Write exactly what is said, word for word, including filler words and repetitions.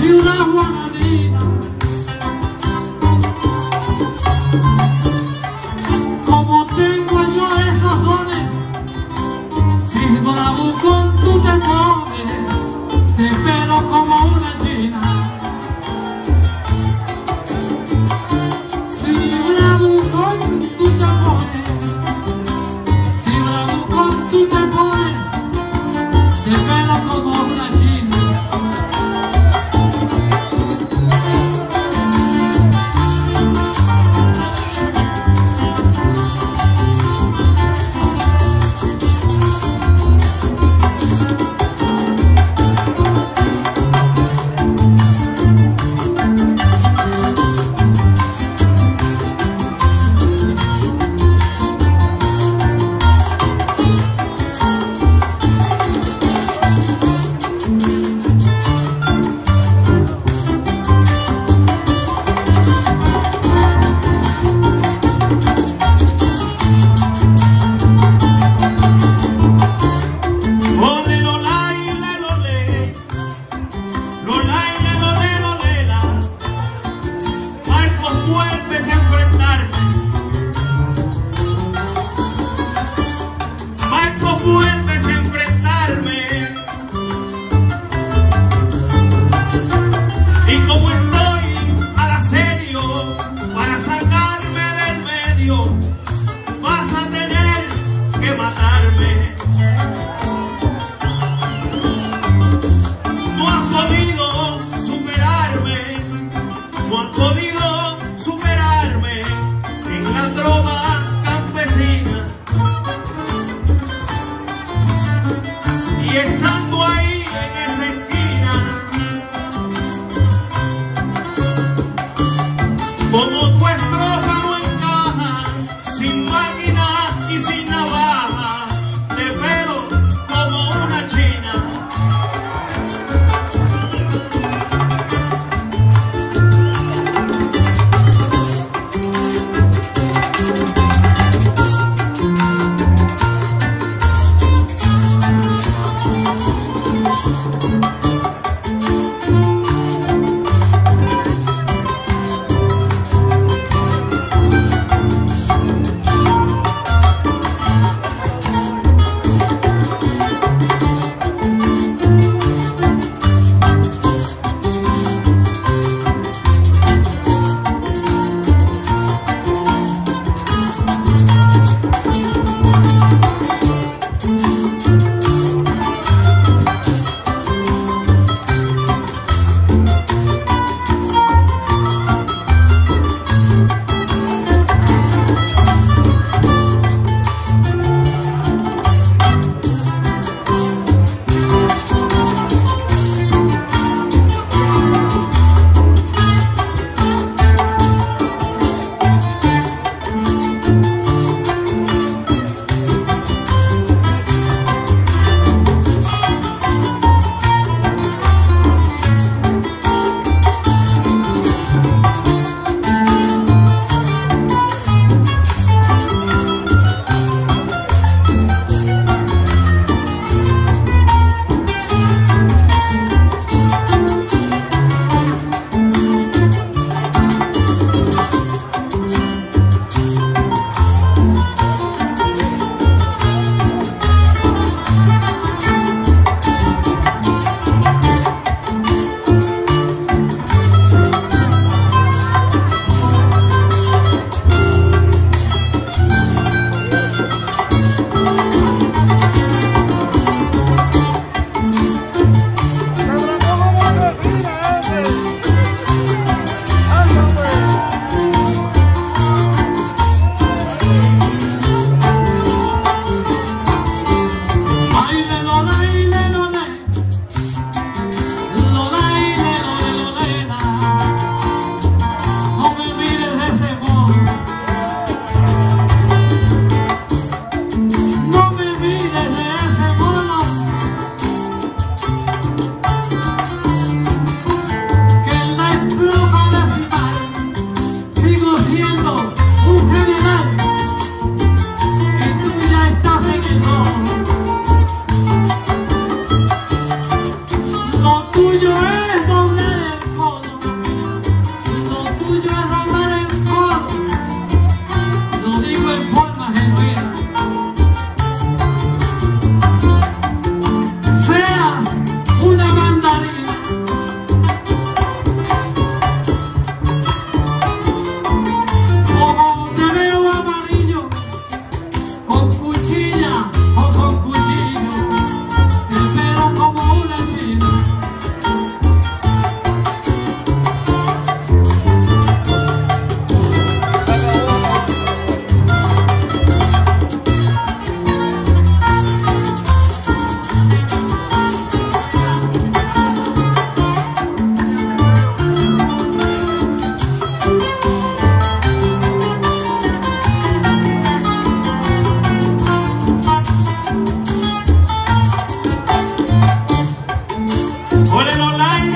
ciudad Juanadina, como tengo yo esos dones, si bravo con tú te pones, te pelo como una china. Si bravo con tú te pones, si bravo con tú te pones, te pelo como una china. Vuelves a enfrentarme, Marcos, vuelves a enfrentarme, y como estoy al asedio para sacarme del medio, vas a tener que matarme. No has podido superarme, no has podido superarme en la trova campesina, y estando ahí en esa esquina, como tu estrofa no encaja, sin máquina y sin navaja, te pelo como una china. Lo tuyo es doble. la